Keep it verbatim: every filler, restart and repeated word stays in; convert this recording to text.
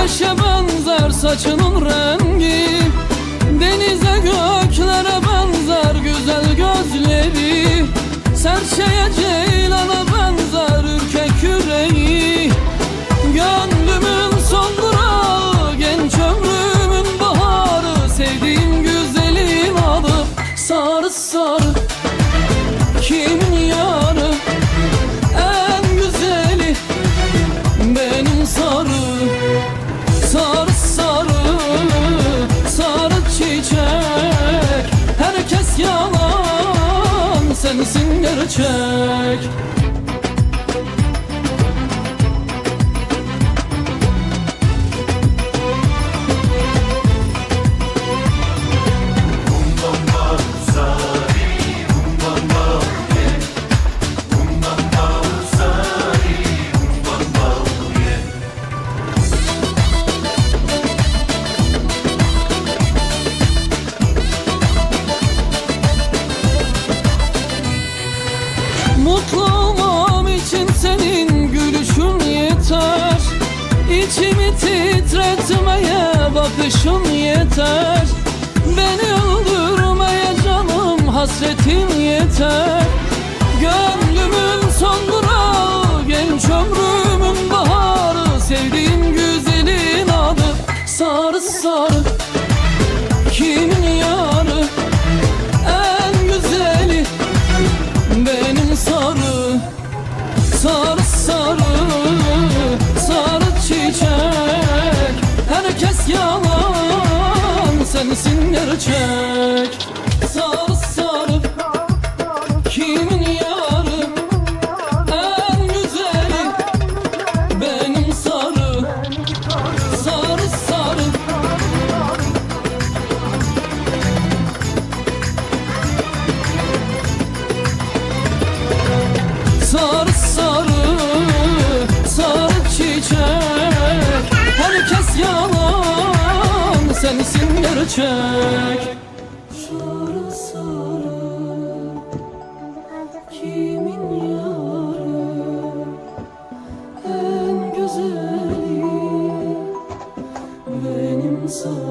Güneşe benzer saçının rengi, denize göklere benzer güzel gözleri, serçeye ceylana benzer ürkek yüreği. Gönlümün son durağı, genç ömrümün baharı, sevdiğim güzelin adı sarı sarı. Kimin yarı en güzeli benim sarı. Sarı sarı, sarı çiçek, herkes yalan, sensin gerçek. Mutlu olmam için senin gülüşün yeter, İçimi titretmeye bakışın yeter, beni öldürmeye canım hasretin yeter. Gönlümün son durağı, genç ömrümün baharı, sevdiğim güzelin adı sarı sarı. Kimin yarı en güzeli benim sarı. Sarı sarı, sarı çiçek, herkes yalan, sensin gerçek. Sarı sarı, kimin yarı en güzeli benim sarı. Sarı sarı, sarı sarı, sarı çiçek, herkes yalan, sensin gerçek. Sarı sarı, kimin yarı en güzeli benim sarı.